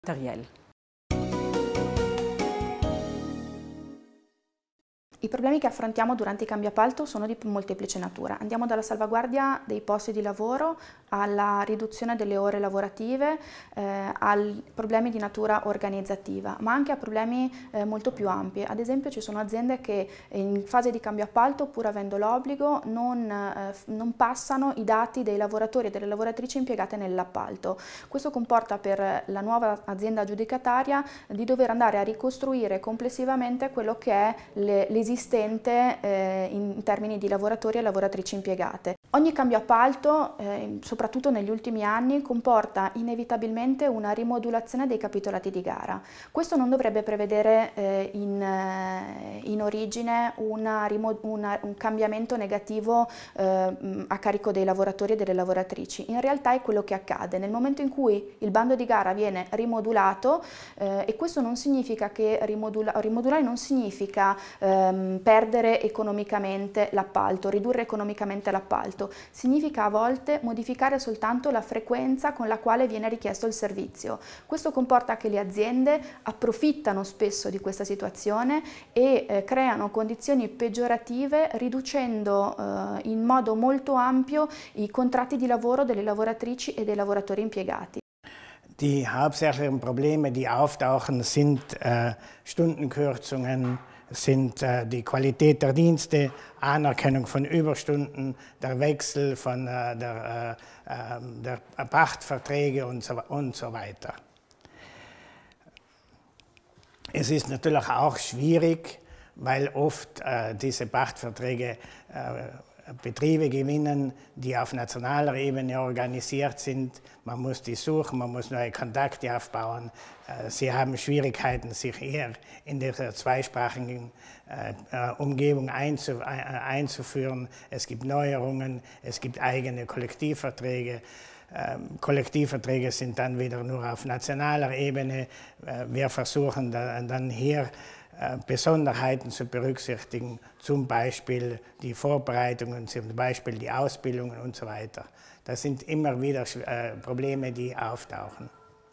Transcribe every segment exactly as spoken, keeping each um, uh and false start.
materiell. I problemi che affrontiamo durante i cambi appalto sono di molteplice natura. Andiamo dalla salvaguardia dei posti di lavoro alla riduzione delle ore lavorative, eh, ai problemi di natura organizzativa, ma anche a problemi eh, molto più ampi. Ad esempio ci sono aziende che in fase di cambio appalto, pur avendo l'obbligo, non, eh, non passano i dati dei lavoratori e delle lavoratrici impiegate nell'appalto. Questo comporta per la nuova azienda aggiudicataria di dover andare a ricostruire complessivamente quello che è l'esistente esistente eh, in termini di lavoratori e lavoratrici impiegate. Ogni cambio appalto, eh, soprattutto negli ultimi anni, comporta inevitabilmente una rimodulazione dei capitolati di gara. Questo non dovrebbe prevedere eh, in, eh, in origine una, una, un cambiamento negativo eh, a carico dei lavoratori e delle lavoratrici. In realtà è quello che accade. Nel momento in cui il bando di gara viene rimodulato, eh, e questo non significa che rimodula, rimodulare non significa ehm, perdere economicamente l'appalto, ridurre economicamente l'appalto, significa a volte modificare soltanto la frequenza con la quale viene richiesto il servizio. Questo comporta che le aziende approfittano spesso di questa situazione e eh, creano condizioni peggiorative, riducendo eh, in modo molto ampio i contratti di lavoro delle lavoratrici e dei lavoratori impiegati. Die hauptsächlichen Probleme, die auftauchen, sind äh, Stundenkürzungen, sind äh, die Qualität der Dienste, Anerkennung von Überstunden, der Wechsel von äh, der, äh, der Pachtverträge und so, und so weiter. Es ist natürlich auch schwierig, weil oft äh, diese Pachtverträge äh, Betriebe gewinnen, die auf nationaler Ebene organisiert sind. Man muss die suchen, man muss neue Kontakte aufbauen. Sie haben Schwierigkeiten, sich eher in dieser zweisprachigen Umgebung einzuführen. Es gibt Neuerungen, es gibt eigene Kollektivverträge. Kollektivverträge sind dann wieder nur auf nationaler Ebene. Wir versuchen dann hier Besonderheiten zu berücksichtigen, zum Beispiel die Vorbereitungen, zum Beispiel die Ausbildungen und so weiter. Das sind immer wieder äh, Probleme, die auftauchen.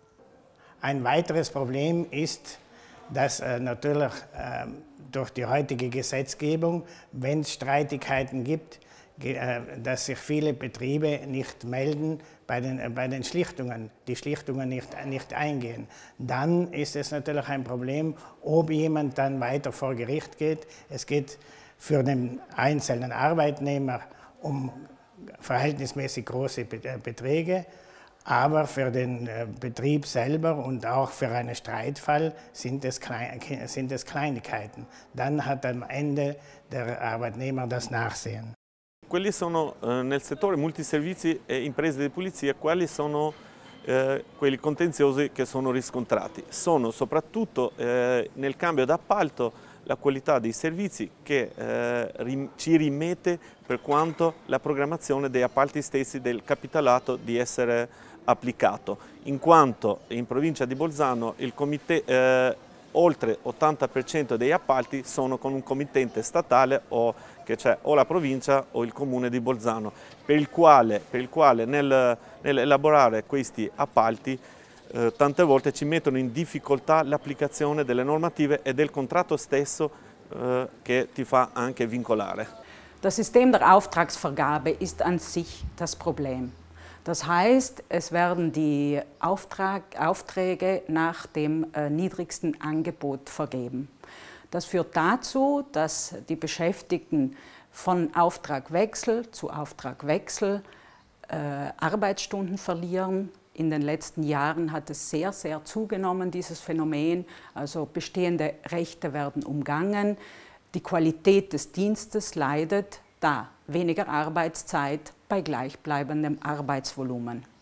Ein weiteres Problem ist, dass äh, natürlich äh, durch die heutige Gesetzgebung, wenn es Streitigkeiten gibt, dass sich viele Betriebe nicht melden bei den, bei den Schlichtungen, die Schlichtungen nicht, nicht eingehen. Dann ist es natürlich ein Problem, ob jemand dann weiter vor Gericht geht. Es geht für den einzelnen Arbeitnehmer um verhältnismäßig große Beträge, aber für den Betrieb selber und auch für einen Streitfall sind es, Klein, sind es Kleinigkeiten. Dann hat am Ende der Arbeitnehmer das Nachsehen. Quelli sono eh, nel settore multiservizi e imprese di pulizia, quali sono eh, quelli contenziosi che sono riscontrati? Sono soprattutto eh, nel cambio d'appalto la qualità dei servizi che eh, rim ci rimette per quanto la programmazione degli appalti stessi del capitolato di essere applicato, in quanto in provincia di Bolzano il comite, eh, oltre l'ottanta per cento degli appalti sono con un committente statale o che c'è o la provincia o il comune di Bolzano, per il quale, per il quale nel, nell'elaborare questi appalti eh, tante volte ci mettono in difficoltà l'applicazione delle normative e del contratto stesso eh, che ti fa anche vincolare. Das System der Auftragsvergabe ist an sich das Problem. Das heißt, es werden die Auftrag, Aufträge nach dem äh, niedrigsten Angebot vergeben. Das führt dazu, dass die Beschäftigten von Auftragwechsel zu Auftragwechsel äh, Arbeitsstunden verlieren. In den letzten Jahren hat es sehr, sehr zugenommen, dieses Phänomen. Also bestehende Rechte werden umgangen. Die Qualität des Dienstes leidet, da weniger Arbeitszeit bei gleichbleibendem Arbeitsvolumen.